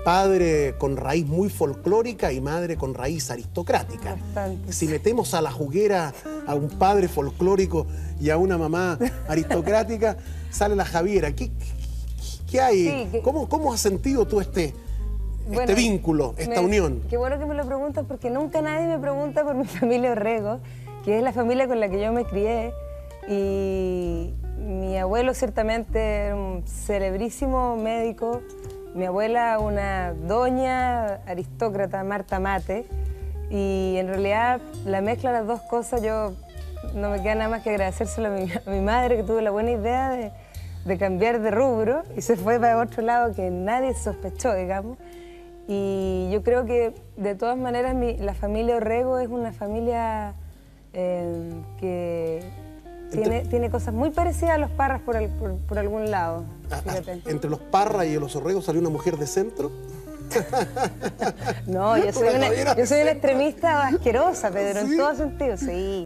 padre con raíz muy folclórica y madre con raíz aristocrática. Bastante. Si metemos a la juguera a un padre folclórico y a una mamá aristocrática, sale la Javiera. ¿Qué hay? Sí, ¿Cómo has sentido tú este vínculo, esta unión? Qué bueno que me lo preguntas, porque nunca nadie me pregunta por mi familia Orrego, que es la familia con la que yo me crié. Y mi abuelo ciertamente era un celebrísimo médico. Mi abuela, una doña aristócrata, Marta Mate, y en realidad la mezcla de las dos cosas, yo no me queda nada más que agradecérselo a mi madre, que tuvo la buena idea de cambiar de rubro y se fue para otro lado que nadie sospechó, digamos. Y yo creo que de todas maneras la familia Orrego es una familia que tiene cosas muy parecidas a los Parras por algún lado. Fíjate. Entre los Parras y los Orrego salió una mujer de centro. No, yo soy una extremista asquerosa, Pedro, en todo sentido, sí.